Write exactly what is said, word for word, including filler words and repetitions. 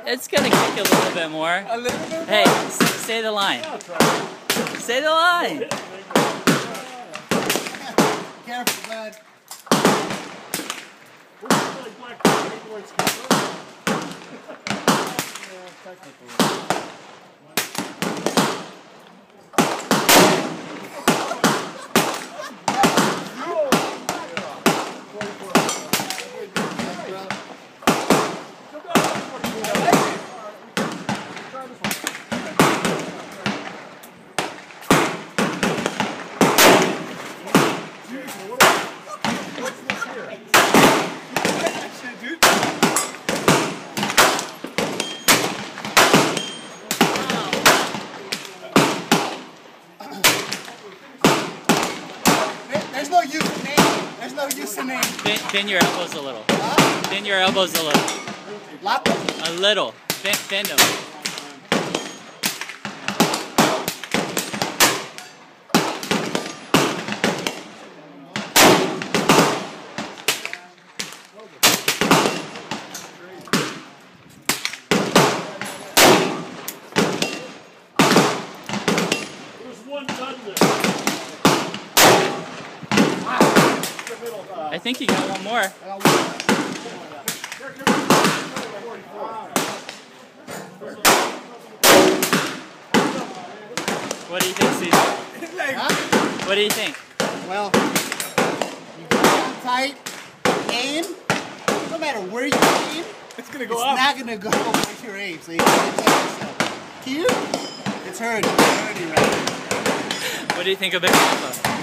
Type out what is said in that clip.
It's gonna kick a little bit more. A little bit more? Hey, s say the line. Say the line. Careful, bud. There's no use in name. There's no use in name. Bend, bend your elbows a little. Huh? Bend your elbows a little. Lock them. A little. Bend, bend them. I think you got one more. What do you think, Cesar? Huh? What do you think? Well, you go down tight, aim. No matter where you aim, it's gonna go it's up. It's not gonna go with your aim. So you gotta tell yourself. Here, it's hurting. It's hurting right now. What do you think of Big Papa?